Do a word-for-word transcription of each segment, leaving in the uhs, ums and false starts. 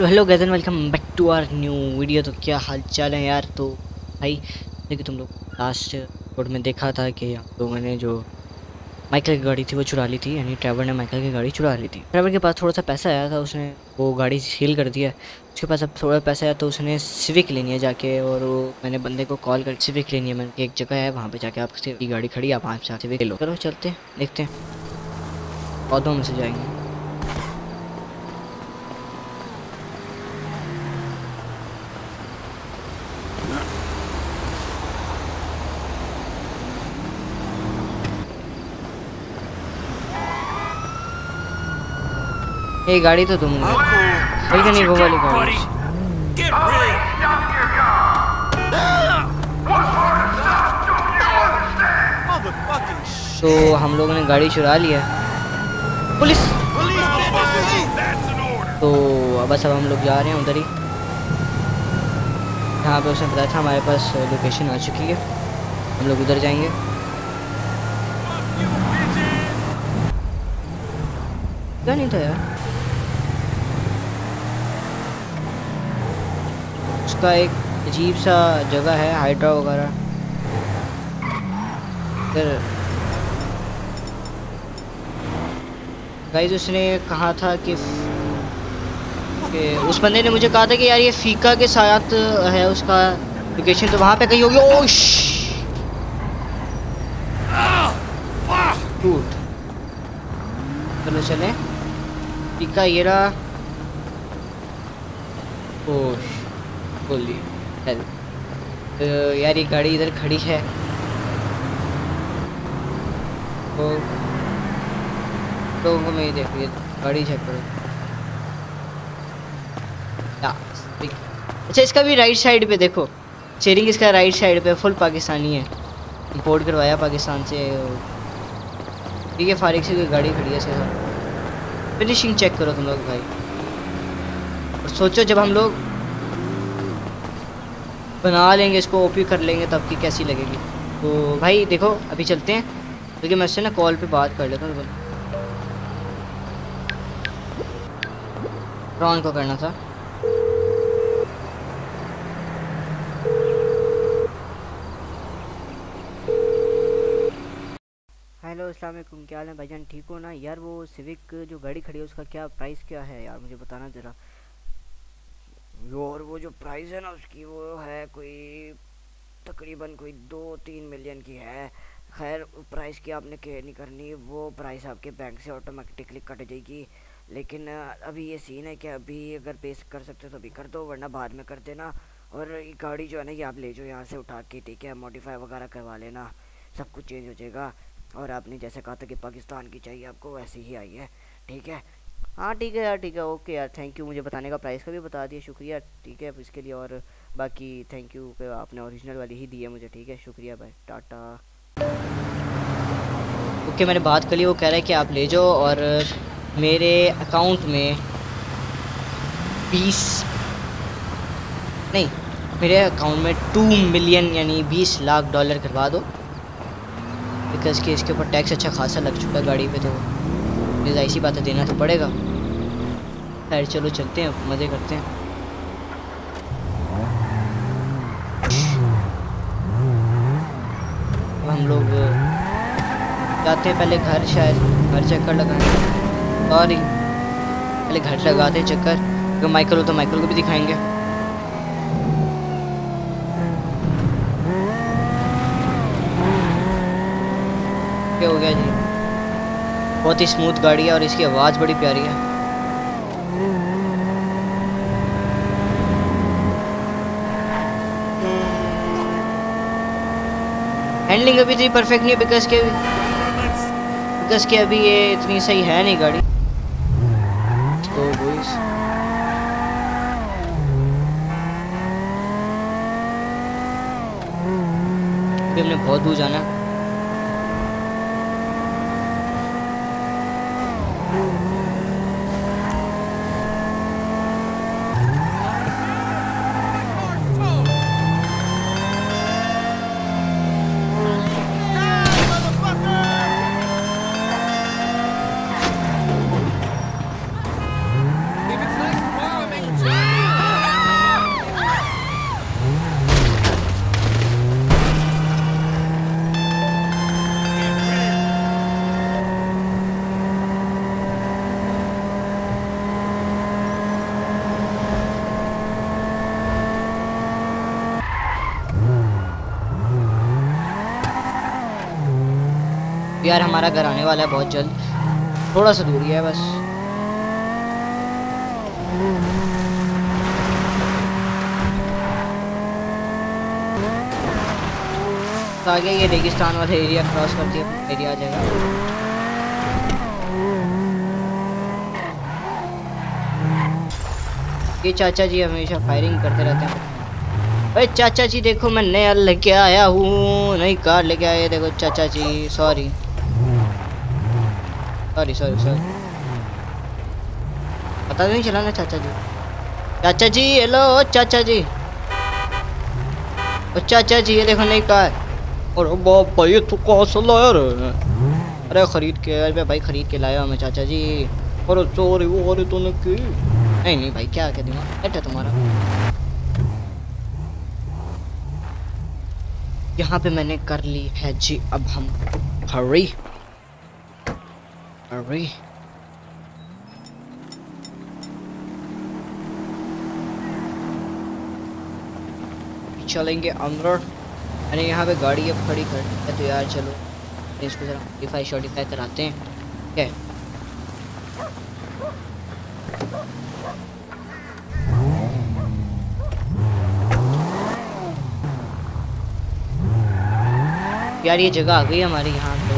तो hello guys and welcome back to our new video. तो क्या हाल चाल है यार। तो भाई देखिए तुम लोग लास्ट एपिसोड में देखा था कि हम लोगों ने जो माइकल की गाड़ी थी वो चुरा ली थी, यानी ट्रैवर ने माइकल की गाड़ी चुरा ली थी। ट्रैवर के पास थोड़ा सा पैसा आया था, उसने वो गाड़ी सील कर दिया। उसके पास अब थोड़ा पैसा आया तो उसने सिविक लेनी है जाके, और वो मैंने बंदे को कॉल कर सिविक लेनी है। मैंने कि एक जगह है वहाँ पे जाके आपकी गाड़ी खड़ी है, आप वहाँ से सिविक ले लो। चलो चलते हैं, देखते हैं पौधों में से जाएंगे। ये गाड़ी तो तुम वही नहीं, वो वाली गाड़ी। तो हम लोगों ने गाड़ी चुरा लिया, पुलिस। तो अब बस अब हम लोग जा रहे हैं उधर ही जहाँ पे उसने बताया था। हमारे पास लोकेशन आ चुकी है, हम लोग उधर जाएंगे। क्या नहीं था यार, उसका एक अजीब सा जगह है, हाइड्रा वगैरह। फिर गाइस उसने कहा था कि, कि उस बंदे ने मुझे कहा था कि यार ये फीका के साथ है उसका लोकेशन, तो वहाँ पे कहीं होगी। ओश टूट, चलो चले। फीका ये रहा। ओश बोली तो यार ये गाड़ी इधर खड़ी है, तो लोगों को मैं देखिए गाड़ी चेक करो। अच्छा इसका भी राइट साइड पे देखो, स्टीयरिंग इसका राइट साइड पे, फुल पाकिस्तानी है, इंपोर्ट करवाया पाकिस्तान से। ठीक है, फारिग से कोई गाड़ी खड़ी है इसके साथ। फिनिशिंग चेक करो तुम लोग भाई, और सोचो जब हम लोग बना लेंगे इसको, ओपी कर लेंगे तब की कैसी लगेगी। तो भाई देखो अभी चलते हैं, क्योंकि मैं उससे ना कॉल पे बात कर लेता हूँ। रॉन को करना था। हेलो अस्सलाम वालेकुम, क्या हाल है भाईजान, ठीक हो ना यार। वो सिविक जो गाड़ी खड़ी है उसका क्या प्राइस क्या है यार, मुझे बताना ज़रा। और वो जो प्राइस है ना उसकी, वो है कोई तकरीबन कोई दो तीन मिलियन की है। खैर प्राइस की आपने केयर नहीं करनी, वो प्राइस आपके बैंक से ऑटोमेटिकली कट जाएगी। लेकिन अभी ये सीन है कि अभी अगर पे कर सकते हो तो अभी कर दो, वरना बाद में कर देना। और ये गाड़ी जो है ना ये आप ले जाओ यहाँ से उठा के, ठीक है, मॉडिफाई वगैरह करवा लेना, सब कुछ चेंज हो जाएगा। और आपने जैसे कहा था कि पाकिस्तान की चाहिए आपको, वैसे ही आई है, ठीक है। हाँ ठीक है यार, ठीक है, ओके यार, थैंक यू मुझे बताने का, प्राइस का भी बता दिया, शुक्रिया, ठीक है इसके लिए। और बाकी थैंक यू कि आपने ओरिजिनल वाली ही दी है मुझे, ठीक है, शुक्रिया भाई, टाटा। ओके मैंने बात कर ली, वो कह रहा है कि आप ले जाओ, और मेरे अकाउंट में बीस नहीं मेरे अकाउंट में टू मिलियन यानी बीस लाख डॉलर करवा दो, बिकॉज कि इसके ऊपर टैक्स अच्छा खासा लग चुका है गाड़ी पे, तो मुझे ऐसी बात है देना तो पड़ेगा। खैर चलो चलते हैं, मज़े करते हैं। हम लोग जाते हैं पहले घर, शायद घर चक्कर लगाएंगे। सॉरी पहले घर लगाते हैं चक्कर, अगर माइकल हो तो माइकल को भी दिखाएंगे। क्या हो गया जी, बहुत ही स्मूथ गाड़ी है और इसकी आवाज़ बड़ी प्यारी है। हैंडलिंग अभी तो परफेक्ट नहीं है, बिकॉज के बिकॉज के अभी ये इतनी सही है नहीं गाड़ी। तो बॉयज अभी हमने बहुत दूर जाना है। यार हमारा घर आने वाला है बहुत जल्द, थोड़ा सा दूरी है बस। तो आगे ये रेगिस्तान वाला एरिया क्रॉस करती है, एरिया आ जाएगा। ये चाचा जी हमेशा फायरिंग करते रहते हैं। अरे चाचा जी देखो मैं नया लेके आया हूँ, नई कार लेके आया, देखो चाचा जी। सॉरी सॉरी सॉरी सॉरी पता नहीं चला ना चाचा जी। चाचा जी हेलो चाचा जी, ओ चाचा जी ये देखो नई कार। अरे बाप भाई ये तू कहाँ से लाया रे? अरे खरीद के, अरे भाई खरीद के लाया मैं चाचा जी। अरे सॉरी वो अरे तूने की नहीं नहीं भाई क्या क्या दिमाग बैठा तुम्हारा। यहाँ पे मैंने कर ली है जी, अब हम हरी हरी चलेंगे अंदर। मैंने यहाँ पे गाड़ी अब खड़ी कर दी है, तो यार चलो इसको जरा मॉडिफाई शॉडिफाई कराते हैं। क्या यार ये जगह आ गई हमारे यहाँ पे।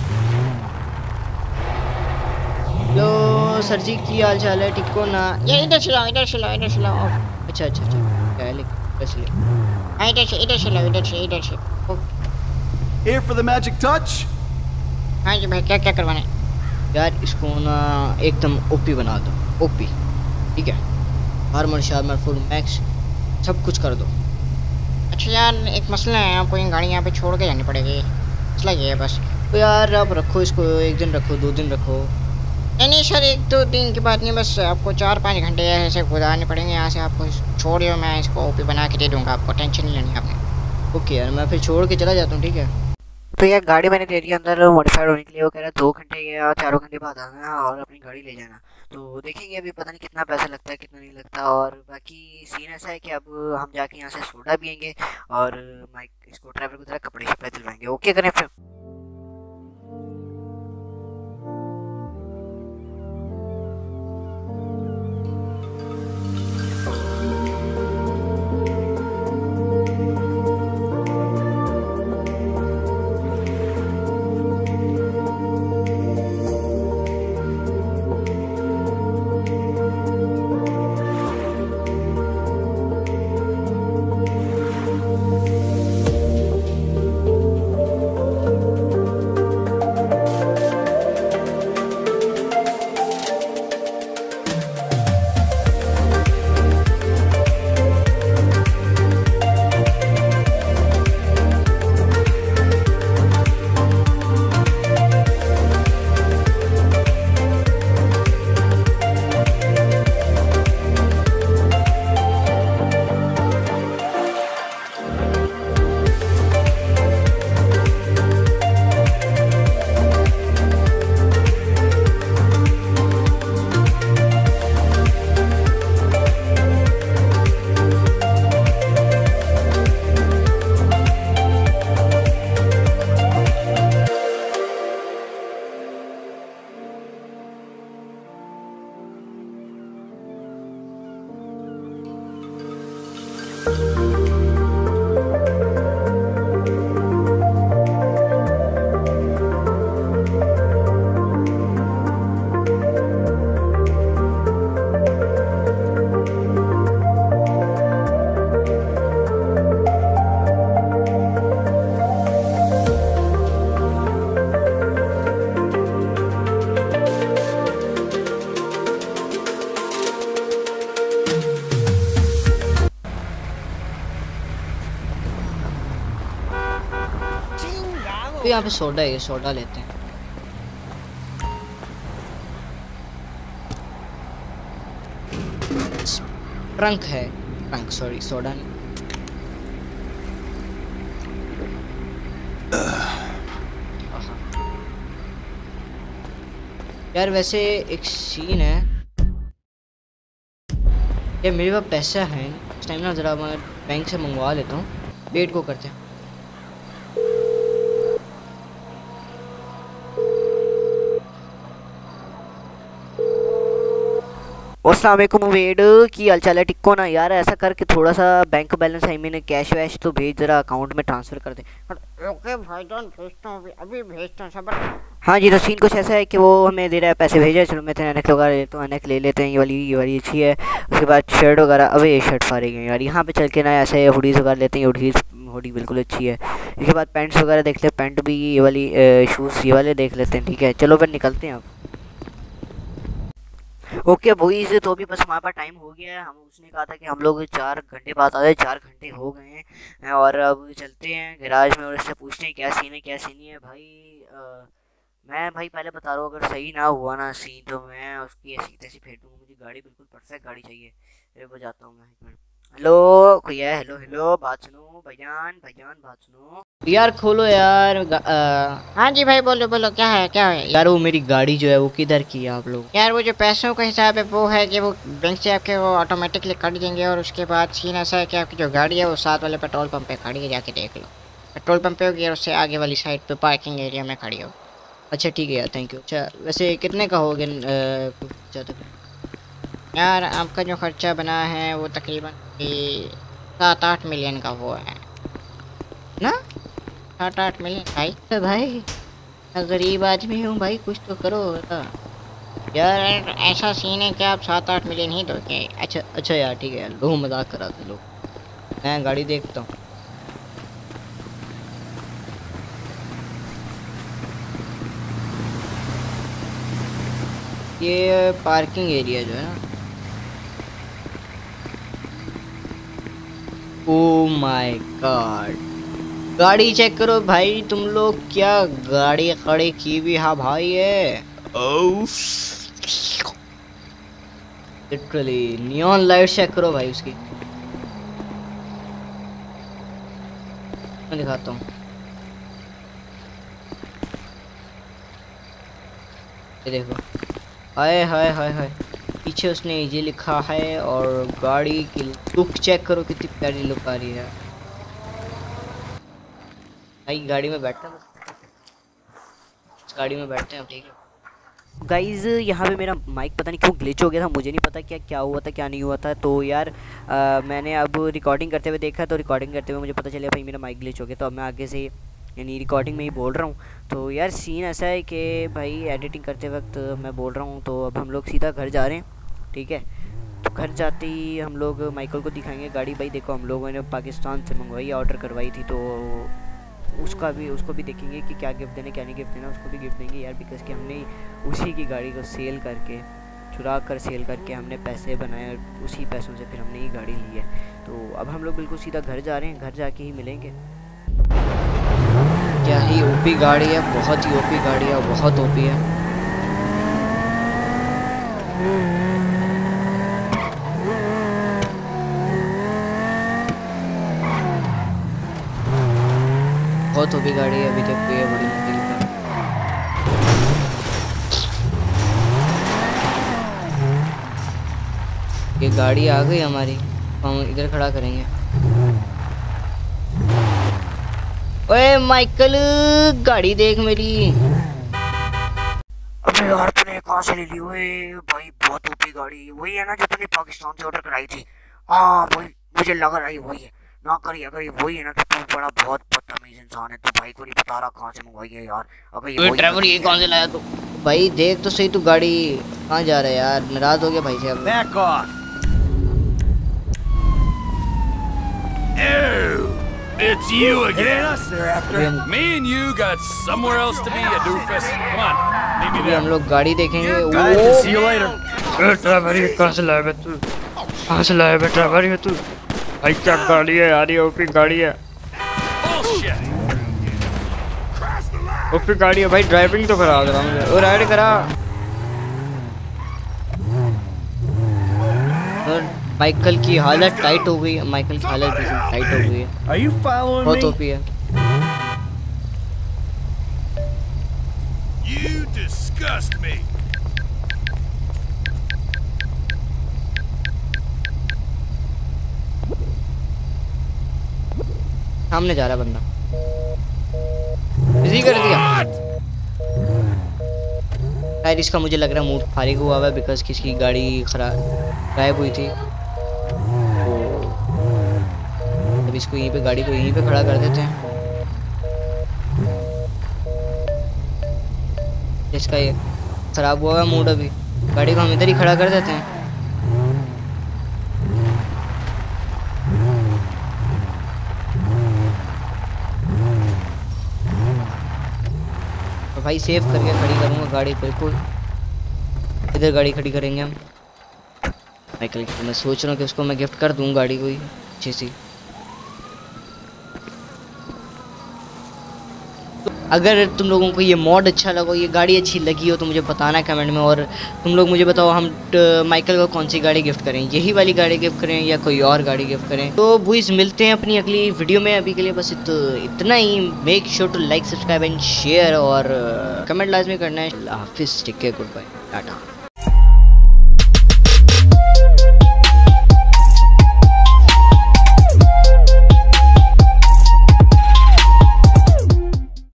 हेलो सर जी की हाल चाल है? ठीक हो ना? ये इधर चलाओ इधर चलाओ इधर चलाओ। अच्छा अच्छा अच्छा क्या है इधर से इधर से इधर से लाओ इधर से इधर से। Here for the magic touch? हाँ जी भाई क्या क्या करवाना है? यार इसको ना एकदम ओपी बना दो, ओपी ठीक है। आर्मर शार्मर फुल मैक्स सब कुछ कर दो। अच्छा यार एक मसला है, आपको ये गाड़ी यहाँ पे छोड़ के जानी पड़ेगी, मसला ये है बस। तो यार आप रखो इसको, एक दिन रखो दो दिन रखो। नहीं नहीं सर एक दो दिन की बात नहीं, बस आपको चार पाँच घंटे ऐसे गुजारने पड़ेंगे यहाँ से। आपको छोड़िए मैं इसको ओपी बना के दे दूँगा, आपको टेंशन नहीं लेनी आपने। ओके यार मैं फिर छोड़ के चला जाता हूँ ठीक है। तो यार गाड़ी मैंने दे दी अंदर मॉडिफाइड होने के लिए। वो कह रहा है दो घंटे या चारों घंटे बाद आना और अपनी गाड़ी ले जाना। तो देखेंगे अभी, पता नहीं कितना पैसा लगता है कितना नहीं लगता। और बाकी सीन ऐसा है कि अब हम जाके यहाँ से सोडा पियेंगे और माइक इसको ड्राइवर को जरा कपड़े शपड़े दिलवाएंगे। ओके करें फिर? तो यहाँ पे सोडा है, सोडा लेते हैं। ट्रंक है, ट्रंक सॉरी सोडा नहीं। यार वैसे एक सीन है यार, मेरे पास पैसा है इस टाइम ना, जरा मैं बैंक से मंगवा लेता हूँ। वेट को करते हैं। अस्सलाम वालेकुम वेड की हाल चाल है, ठीक हो ना यार? ऐसा करके थोड़ा सा बैंक बैलेंस आई मैंने कैश वैश तो भेज, जरा अकाउंट में ट्रांसफर कर दे। ओके भाईजान, भेजता हूँ, अभी भेजता हूँ, सबर। हाँ जी, तो सीन कुछ ऐसा है कि वो हमें दे रहा है पैसे भेजे। चलो मैं तो अनेक वगैरह लेता हूँ, अनेक ले लेते हैं। ये वाली ये वाली अच्छी है। उसके बाद शर्ट वगैरह, अबे ये शर्ट फारे गए यार। यहाँ पे चल के ना ऐसे हुडीज़ वगैरह लेते हैं। हुडीज़ हुडी बिल्कुल अच्छी है। इसके बाद पैंट्स वगैरह देख ले, पैंट भी ये वाली, शूज़ ये वाले देख लेते हैं। ठीक है, चलो फिर निकलते हैं अब। ओके बॉयज, तो अभी बस हमारे पास टाइम हो गया है। हम उसने कहा था कि हम लोग चार घंटे बाद आ जाए, चार घंटे हो गए हैं और अब चलते हैं गैराज में और इससे पूछते हैं क्या सीन है क्या सीन नहीं है। भाई आ, मैं भाई पहले बता रहा हूँ, अगर सही ना हुआ ना सीन तो मैं उसकी ऐसी तैसी फेंक दूँगा। मुझे गाड़ी बिल्कुल परफेक्ट गाड़ी चाहिए। फिर बजाता हूँ मैं एक मिनट। हेलो कोई है? हेलो हेलो, बात सुनो भाईजान, भाईजान बात सुनो यार। खोलो यार। आ, हाँ जी भाई, बोलो बोलो, क्या है क्या है यार? वो मेरी गाड़ी जो है वो किधर की है आप लोग? यार वो जो पैसों का हिसाब है वो है कि वो बैंक से आपके वो ऑटोमेटिकली कट देंगे। और उसके बाद सीन ऐसा है कि आपकी जो गाड़ी है वो साथ वाले पेट्रोल पंप पे खड़ी है, जाके देख लो। पेट्रोल पंप पे होगी और उससे आगे वाली साइड पे पार्किंग एरिया में खड़ी हो। अच्छा ठीक है यार, थैंक यू। अच्छा वैसे कितने का होगा ज़्यादा? यार आपका जो खर्चा बना है वो तकरीबन सात आठ मिलियन का हुआ है ना? सात आठ मिलियन भाई। तो भाई मैं गरीब आदमी हूँ भाई, कुछ तो करो यार। ऐसा सीन है कि आप सात आठ मिलियन ही दोगे? अच्छा अच्छा यार ठीक है यार, लो मजाक करा दे लो, मैं गाड़ी देखता हूँ। ये पार्किंग एरिया जो है ना, ओ माय गॉड, गाड़ी चेक करो भाई तुम लोग, क्या गाड़ी खड़ी की भी। हाँ भाई है, लिटरली नियॉन लाइट चेक करो भाई उसकी। मैं दिखाता हूँ, ये देखो। हाय हाय हाय हाय, पीछे उसने ये लिखा है। और गाड़ी की लुक चेक करो, कितनी प्यारी लुक आ रही है भाई। गाड़ी में बैठते हैं, बस गाड़ी में बैठते हैं, ठीक है गाइज़। यहाँ पे मेरा माइक पता नहीं क्यों ग्लिच हो गया था, मुझे नहीं पता क्या क्या हुआ था क्या नहीं हुआ था। तो यार आ, मैंने अब रिकॉर्डिंग करते हुए देखा, तो रिकॉर्डिंग करते हुए मुझे पता चला भाई मेरा माइक ग्लिच हो गया। तो अब मैं आगे से यानी रिकॉर्डिंग में ही बोल रहा हूँ। तो यार सीन ऐसा है कि भाई एडिटिंग करते वक्त मैं बोल रहा हूँ। तो अब हम लोग सीधा घर जा रहे हैं, ठीक है। तो घर जाते ही हम लोग माइकल को दिखाएंगे गाड़ी। भाई देखो, हम लोगों ने पाकिस्तान से मंगवाई, ऑर्डर करवाई थी। तो उसका भी उसको भी देखेंगे कि क्या गिफ्ट देना क्या नहीं गिफ्ट देना। उसको भी गिफ्ट देंगे यार, बिकॉज कि हमने उसी की गाड़ी को सेल करके, चुरा कर सेल करके हमने पैसे बनाए। उसी पैसों से फिर हमने ये गाड़ी ली है। तो अब हम लोग बिल्कुल सीधा घर जा रहे हैं, घर जाके ही मिलेंगे। क्या ही ओपी गाड़ी है, बहुत ही ओपी गाड़ी है, बहुत ओपी है। बहुत ओपी गाड़ी है, अभी तक ये बड़ी मुश्किल है। ये गाड़ी आ गई हमारी, हम इधर खड़ा करेंगे। ओए माइकल, गाड़ी देख मेरी। अबे यार तूने कहाँ से ले ली? ओए भाई बहुत ऊपरी गाड़ी, वही है ना जो तूने पाकिस्तान से ऑर्डर कराई थी? हाँ वही, मुझे लग रहा है वही है ना। करी अगर ये वही है ना तो तू बड़ा बहुत बदतमीज इंसान है। तू भाई को नहीं बता रहा कहाँ से मंगवाई है यार। अगर ये ड्राइवर ये कौन से लाया तू? भाई देख तो सही, तू गाड़ी कहाँ जा रहा है यार? नाराज हो गया भाई से अब। Back off. Ew, it's you It ain't again. us they're after. अभी हम Me and you got somewhere else to be, you doofus. Come on, meet me अभी हम there. लोग गाड़ी देखेंगे। Guys, वो see you later. ड्राइवर ये कहाँ से लाया बे तू? कहाँ से लाया बे ड्राइवर ये तू? भाई क्या गाड़ी है यार, ये ओपी गाड़ी है, Bullshit. ओपी गाड़ी है भाई। ड्राइविंग तो करा दे मुझे, और राइड करा। और माइकल की हालत टाइट हो गई है, माइकल की हालत बिल्कुल टाइट हो गई है, Are you following बहुत me? ओपी है। You disgust me. सामने जा रहा बंदा, बिजी कर दिया। What? शायद इसका मुझे लग रहा है मूड फारिग हुआ हुआ है, बिकॉज किसकी गाड़ी खराब गायब हुई थी। तो अब इसको यहीं पे गाड़ी को यहीं पे खड़ा कर देते हैं। इसका ये खराब हुआ है मूड, अभी गाड़ी को हम इधर ही खड़ा कर देते हैं। तो भाई सेव करके खड़ी करूँगा गाड़ी, बिल्कुल इधर गाड़ी खड़ी करेंगे हम। माइकल की मैं सोच रहा हूँ कि उसको मैं गिफ्ट कर दूँ गाड़ी को ही अच्छी सी। अगर तुम लोगों को ये मॉड अच्छा लगा, ये गाड़ी अच्छी लगी हो तो मुझे बताना कमेंट में। और तुम लोग मुझे बताओ हम माइकल को कौन सी गाड़ी गिफ्ट करें, यही वाली गाड़ी गिफ्ट करें या कोई और गाड़ी गिफ्ट करें। तो बॉयज मिलते हैं अपनी अगली वीडियो में, अभी के लिए बस इत, इतना ही। Make sure to like subscribe and share और कमेंट लाजमी करना है। हाफिज़, take care, good bye, Tata.